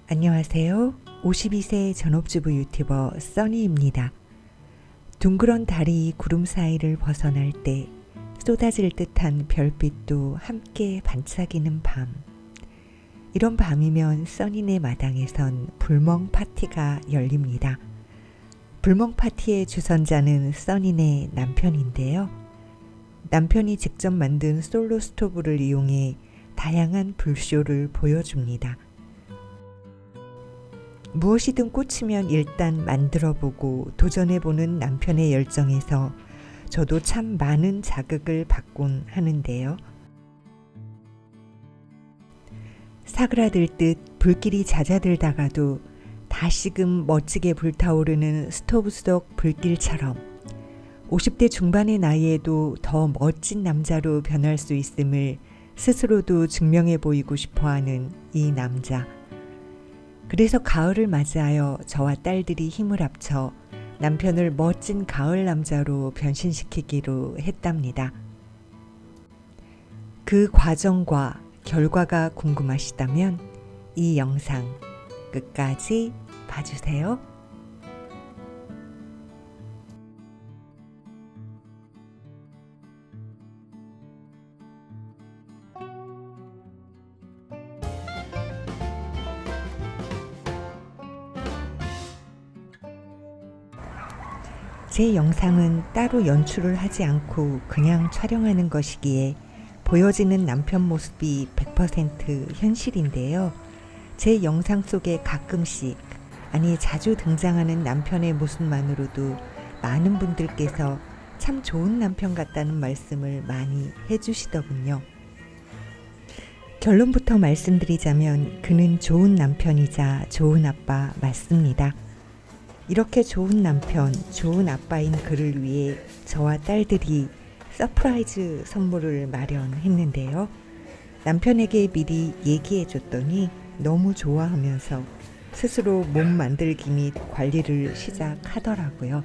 안녕하세요. 52세 전업주부 유튜버 써니입니다. 둥그런 달이 구름 사이를 벗어날 때 쏟아질 듯한 별빛도 함께 반짝이는 밤. 이런 밤이면 써니네 마당에선 불멍 파티가 열립니다. 불멍 파티의 주선자는 써니네 남편인데요. 남편이 직접 만든 솔로 스토브를 이용해 다양한 불쇼를 보여줍니다. 무엇이든 꽂히면 일단 만들어보고 도전해보는 남편의 열정에서 저도 참 많은 자극을 받곤 하는데요. 사그라들 듯 불길이 잦아들다가도 다시금 멋지게 불타오르는 스토브 속 불길처럼 50대 중반의 나이에도 더 멋진 남자로 변할 수 있음을 스스로도 증명해 보이고 싶어하는 이 남자. 그래서 가을을 맞이하여 저와 딸들이 힘을 합쳐 남편을 멋진 가을 남자로 변신시키기로 했답니다. 그 과정과 결과가 궁금하시다면 이 영상 끝까지 봐주세요. 제 영상은 따로 연출을 하지 않고 그냥 촬영하는 것이기에 보여지는 남편 모습이 100% 현실인데요. 제 영상 속에 가끔씩, 아니 자주 등장하는 남편의 모습만으로도 많은 분들께서 참 좋은 남편 같다는 말씀을 많이 해주시더군요. 결론부터 말씀드리자면 그는 좋은 남편이자 좋은 아빠 맞습니다. 이렇게 좋은 남편, 좋은 아빠인 그를 위해 저와 딸들이 서프라이즈 선물을 마련했는데요. 남편에게 미리 얘기해줬더니 너무 좋아하면서 스스로 몸 만들기 및 관리를 시작하더라고요.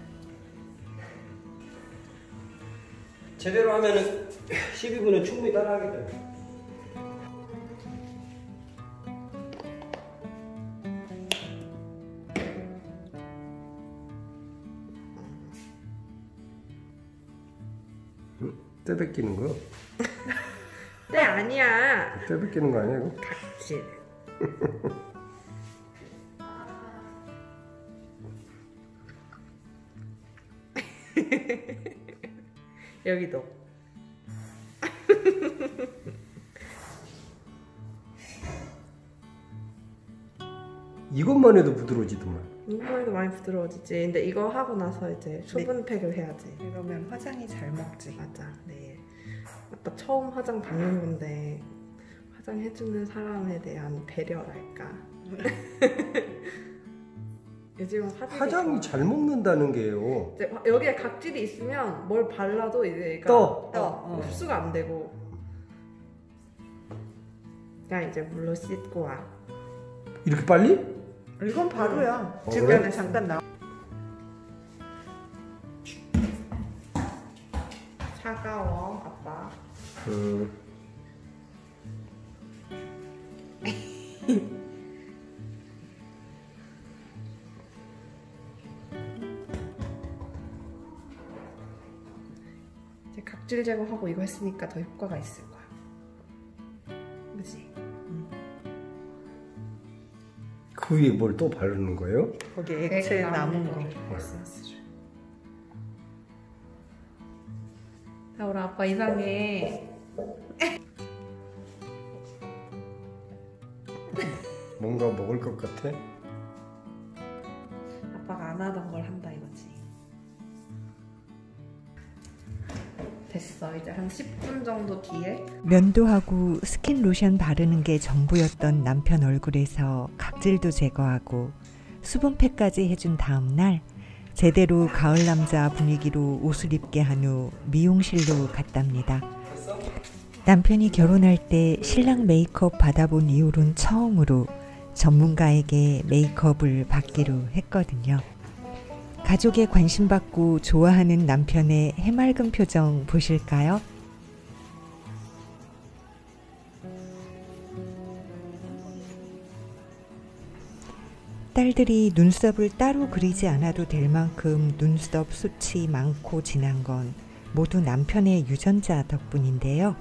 제대로 하면은 12분은 충분히 따라하겠다. 때 뺏기는 거? 네, 아니야. 때 뺏기는 거 아니야 이거? 각질. 여기도. 이것만 해도 부드러워지더만. 이거만 해도 많이 부드러워지지. 근데 이거 하고 나서 이제 수분팩을 해야지. 이러면 화장이 잘 먹지. 맞아. 네. 아까 처음 화장 받는 건데 화장해주는 사람에 대한 배려랄까. 요즘 화장이 잘 먹는다는 게요. 이제 여기에 각질이 있으면 뭘 발라도 이제 흡수가 안 되고. 그냥 이제 물로 씻고 와. 이렇게 빨리? 이건 바로야. 주변에 그래? 잠깐 나. 차가워, 아빠. 이제 각질 제거하고 이거 했으니까 더 효과가 있을 거야. 그치? 그 위에 뭘 또 바르는 거예요? 거기 액체 남은 거. 자, 우리 아빠 이상해. 뭔가 먹을 것 같아? 아빠가 안 하던 걸 한다 이거지. 됐어. 이제 한 10분 정도 뒤에 면도하고 스킨 로션 바르는 게 전부였던 남편 얼굴에서 각질도 제거하고 수분팩까지 해준 다음 날 제대로 가을 남자 분위기로 옷을 입게 한 후 미용실로 갔답니다. 남편이 결혼할 때 신랑 메이크업 받아본 이후로는 처음으로 전문가에게 메이크업을 받기로 했거든요. 가족에 관심받고 좋아하는 남편의 해맑은 표정 보실까요? 딸들이 눈썹을 따로 그리지 않아도 될 만큼 눈썹 숱이 많고 진한 건 모두 남편의 유전자 덕분인데요.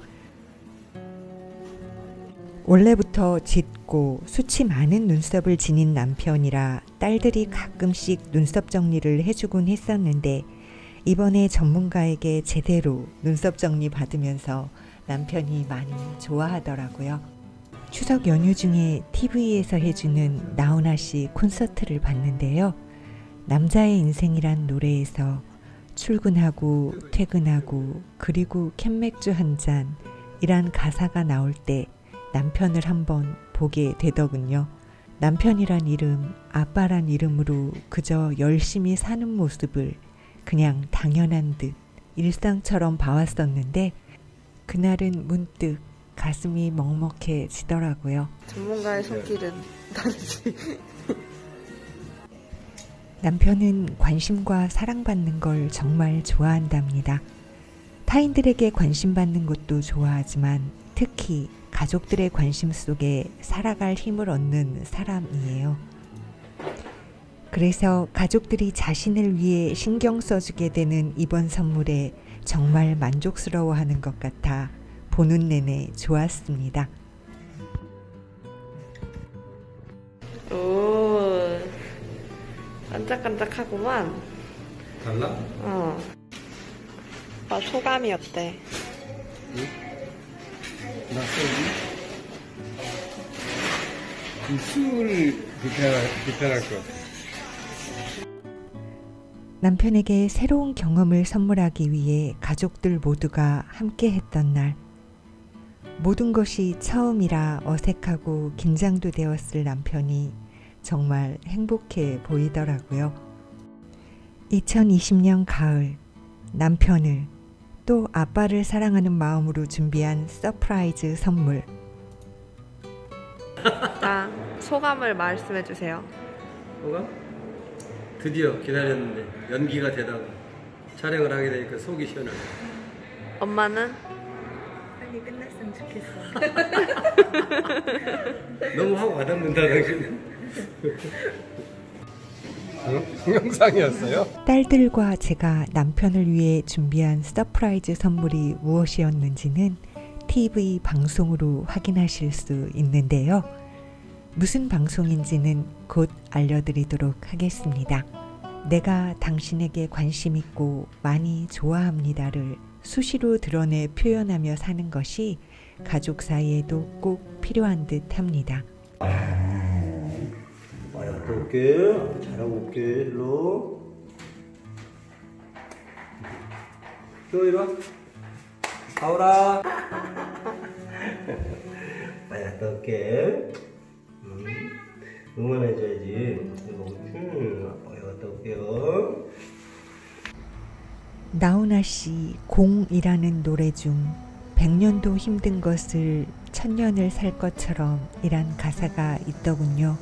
원래부터 짙고 숱이 많은 눈썹을 지닌 남편이라 딸들이 가끔씩 눈썹 정리를 해주곤 했었는데 이번에 전문가에게 제대로 눈썹 정리 받으면서 남편이 많이 좋아하더라고요. 추석 연휴 중에 TV에서 해주는 나훈아 씨 콘서트를 봤는데요. 남자의 인생이란 노래에서 출근하고 퇴근하고 그리고 캔맥주 한 잔 이란 가사가 나올 때 남편을 한번 보게 되더군요. 남편이란 이름, 아빠란 이름으로 그저 열심히 사는 모습을 그냥 당연한 듯 일상처럼 봐왔었는데 그날은 문득 가슴이 먹먹해지더라고요. 전문가의 손길은 다르지. 남편은 관심과 사랑받는 걸 정말 좋아한답니다. 타인들에게 관심받는 것도 좋아하지만 특히 가족들의 관심 속에 살아갈 힘을 얻는 사람이에요. 그래서 가족들이 자신을 위해 신경 써주게 되는 이번 선물에 정말 만족스러워하는 것 같아 보는 내내 좋았습니다. 오, 깜짝깜짝하구만. 달라? 어. 오빠 소감이 어때? 낯설지? 술이 불편할 것 같아. 남편에게 새로운 경험을 선물하기 위해 가족들 모두가 함께 했던 날. 모든 것이 처음이라 어색하고 긴장도 되었을 남편이 정말 행복해 보이더라고요. 2020년 가을, 남편을 또 아빠를 사랑하는 마음으로 준비한 서프라이즈 선물. 자, 소감을 말씀해 주세요. 뭐가? 드디어 기다렸는데 연기가 되다가 촬영을 하게 되니까 속이 시원하네. 엄마는? 빨리 끝났으면 좋겠어. 너무 하고 와닿는다 당신은. 동영상이었어요? 딸들과 제가 남편을 위해 준비한 서프라이즈 선물이 무엇이었는지는 TV 방송으로 확인하실 수 있는데요. 무슨 방송인지는 곧 알려드리도록 하겠습니다. 내가 당신에게 관심 있고 많이 좋아합니다를 수시로 드러내 표현하며 사는 것이 가족 사이에도 꼭 필요한 듯 합니다. 많이 갔다 올게. 잘하고 올게. 일로. 또 이리 와. 가오라. 많이 갔다 올게. 응원해줘야지. 많이 갔다 올게요. 나훈아 씨 공이라는 노래 중 100년도 힘든 것을 1000년을 살 것처럼 이란 가사가 있더군요.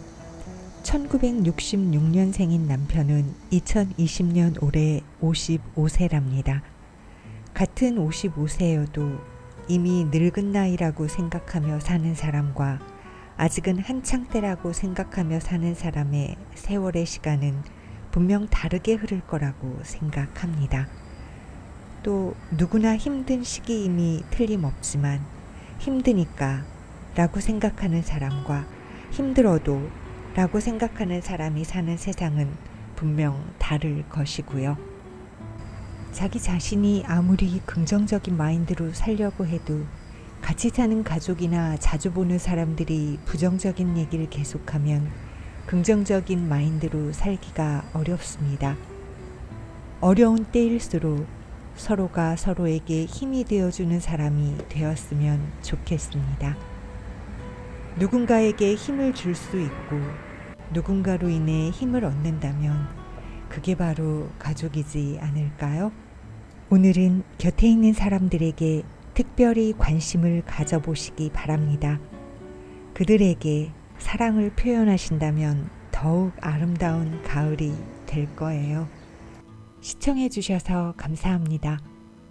1966년생인 남편은 2020년 올해 55세랍니다. 같은 55세여도 이미 늙은 나이라고 생각하며 사는 사람과 아직은 한창 때라고 생각하며 사는 사람의 세월의 시간은 분명 다르게 흐를 거라고 생각합니다. 또 누구나 힘든 시기임이 틀림없지만 힘드니까 라고 생각하는 사람과 힘들어도 라고 생각하는 사람이 사는 세상은 분명 다를 것이고요. 자기 자신이 아무리 긍정적인 마인드로 살려고 해도 같이 사는 가족이나 자주 보는 사람들이 부정적인 얘기를 계속하면 긍정적인 마인드로 살기가 어렵습니다. 어려운 때일수록 서로가 서로에게 힘이 되어주는 사람이 되었으면 좋겠습니다. 누군가에게 힘을 줄 수 있고 누군가로 인해 힘을 얻는다면 그게 바로 가족이지 않을까요? 오늘은 곁에 있는 사람들에게 특별히 관심을 가져보시기 바랍니다. 그들에게 사랑을 표현하신다면 더욱 아름다운 가을이 될 거예요. 시청해 주셔서 감사합니다.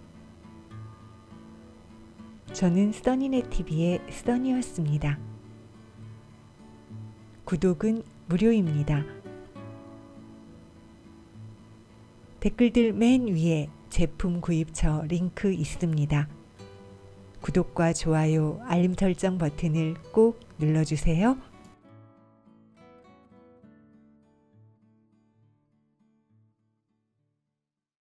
저는 써니네TV의 써니였습니다. 구독은 무료입니다. 댓글들 맨 위에 제품 구입처 링크 있습니다. 구독과 좋아요, 알림 설정 버튼을 꼭 눌러주세요.